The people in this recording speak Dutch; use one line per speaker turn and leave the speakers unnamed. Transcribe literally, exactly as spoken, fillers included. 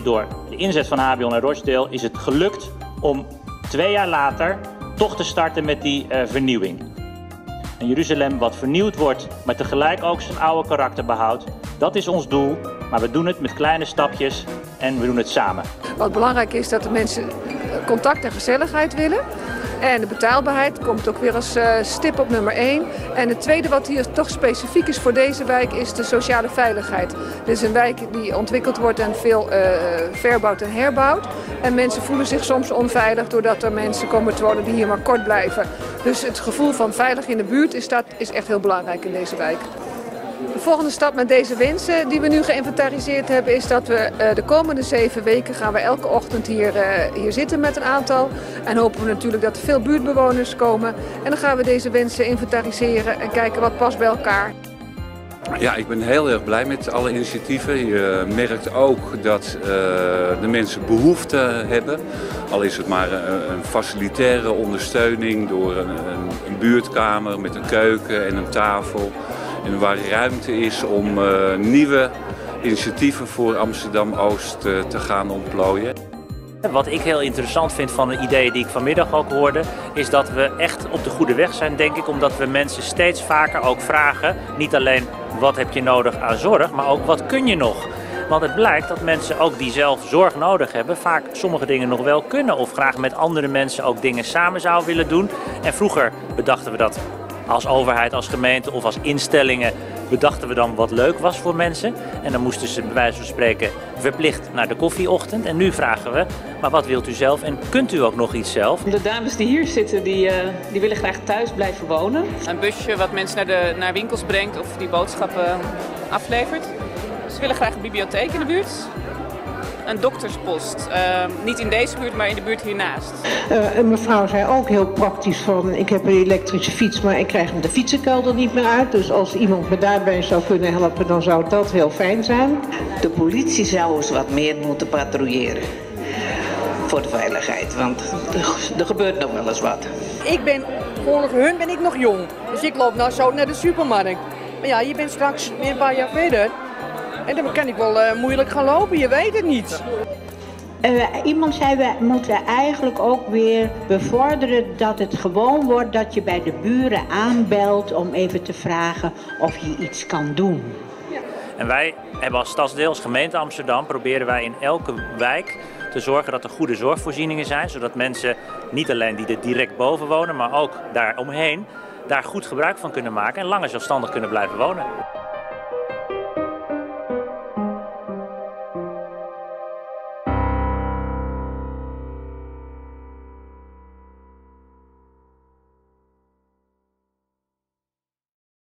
mede door de inzet van H B O en Rochdale is het gelukt om twee jaar later toch te starten met die uh, vernieuwing. Een Jeruzalem wat vernieuwd wordt, maar tegelijk ook zijn oude karakter behoudt. Dat is ons doel, maar we doen het met kleine stapjes en we doen het samen.
Wat belangrijk is dat de mensen contact en gezelligheid willen. En de betaalbaarheid komt ook weer als uh, stip op nummer één. En het tweede wat hier toch specifiek is voor deze wijk is de sociale veiligheid. Dit is een wijk die ontwikkeld wordt en veel uh, verbouwd en herbouwd. En mensen voelen zich soms onveilig doordat er mensen komen te wonen die hier maar kort blijven. Dus het gevoel van veilig in de buurt is, dat, is echt heel belangrijk in deze wijk. De volgende stap met deze wensen die we nu geïnventariseerd hebben is dat we uh, de komende zeven weken gaan we elke ochtend hier, uh, hier zitten met een aantal. En hopen we natuurlijk dat er veel buurtbewoners komen. En dan gaan we deze wensen inventariseren en kijken wat past bij elkaar.
Ja, ik ben heel erg blij met alle initiatieven. Je merkt ook dat uh, de mensen behoefte hebben. Al is het maar een, een facilitaire ondersteuning door een, een, een buurtkamer met een keuken en een tafel. En waar ruimte is om uh, nieuwe initiatieven voor Amsterdam-Oost uh, te gaan ontplooien.
Wat ik heel interessant vind van de ideeën die ik vanmiddag ook hoorde, is dat we echt op de goede weg zijn, denk ik, omdat we mensen steeds vaker ook vragen, niet alleen wat heb je nodig aan zorg, maar ook wat kun je nog? Want het blijkt dat mensen ook die zelf zorg nodig hebben, vaak sommige dingen nog wel kunnen of graag met andere mensen ook dingen samen zouden willen doen. En vroeger bedachten we dat als overheid, als gemeente of als instellingen bedachten we dan wat leuk was voor mensen. En dan moesten ze bij wijze van spreken verplicht naar de koffieochtend. En nu vragen we, maar wat wilt u zelf en kunt u ook nog iets zelf?
De dames die hier zitten, die, uh, die willen graag thuis blijven wonen. Een busje wat mensen naar, de, naar winkels brengt of die boodschappen aflevert. Ze willen graag een bibliotheek in de buurt. Een dokterspost. Uh, niet in deze buurt, maar in de buurt hiernaast.
Uh, een mevrouw zei ook heel praktisch van, ik heb een elektrische fiets, maar ik krijg de fietsenkelder niet meer uit. Dus als iemand me daarbij zou kunnen helpen, dan zou dat heel fijn zijn.
De politie zou eens wat meer moeten patrouilleren. Voor de veiligheid, want er gebeurt nog wel eens wat.
Ik ben, volgens hun ben ik nog jong. Dus ik loop nou zo naar de supermarkt. Maar ja, je bent straks weer een paar jaar verder. En dan kan ik wel uh, moeilijk gaan lopen, je weet het niet.
Uh, iemand zei, we moeten eigenlijk ook weer bevorderen dat het gewoon wordt dat je bij de buren aanbelt om even te vragen of je iets kan doen.
En wij hebben als stadsdeel, als gemeente Amsterdam, proberen wij in elke wijk te zorgen dat er goede zorgvoorzieningen zijn, zodat mensen niet alleen die er direct boven wonen, maar ook daaromheen daar goed gebruik van kunnen maken en langer zelfstandig kunnen blijven wonen.